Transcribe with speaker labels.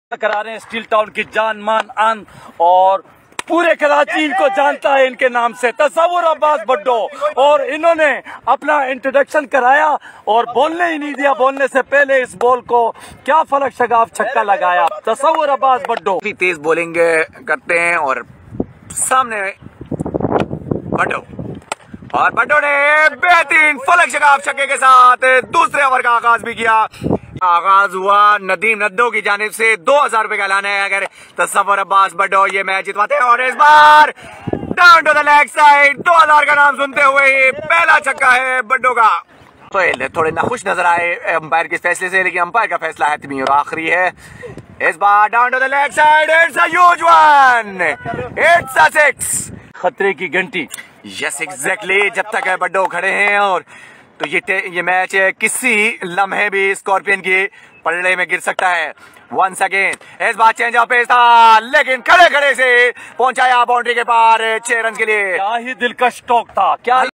Speaker 1: करा रहे हैं स्टील टाउन की जान मान आन, और पूरे कराची इनको जानता है इनके नाम से, तसव्वुर अब्बास भुट्टो। और इन्होंने अपना इंट्रोडक्शन कराया और बोलने ही नहीं दिया, बोलने से पहले इस बॉल को क्या फलक शगाफ छक्का लगाया। तसव्वुर अब्बास भुट्टो
Speaker 2: तेज बॉलिंग करते हैं और सामने भुट्टो, और भुट्टो ने बेहतरीन फलक शगाफ छक्के के साथ दूसरे ओवर का आगाज भी किया। आगाज हुआ नदीम नद्दो की जानिब से 2000 रुपए का ऐलान है अगर तसव्वुर अब्बास भुट्टो ये मैच जितवाते हैं। और इस बार down to the leg side 2000 का नाम सुनते हुए ही पहला छक्का है भुट्टो का। तो थोड़े नाखुश नजर आए अंपायर के फैसले से, लेकिन अंपायर का फैसला है और आखिरी है। इस बार down to the leg side, it's a huge one, it's a 6,
Speaker 1: खतरे की घंटी।
Speaker 2: यस एग्जैक्टली, जब तक है भुट्टो खड़े हैं। और तो ये मैच किसी लम्हे भी स्कॉर्पियन की पलड़े में गिर सकता है। वंस अगेन इस बार चेंज ऑफ पेस था, लेकिन खड़े खड़े से पहुंचाया बाउंड्री के पार 6 रन के लिए।
Speaker 1: क्या ही दिलकश टॉक था, क्या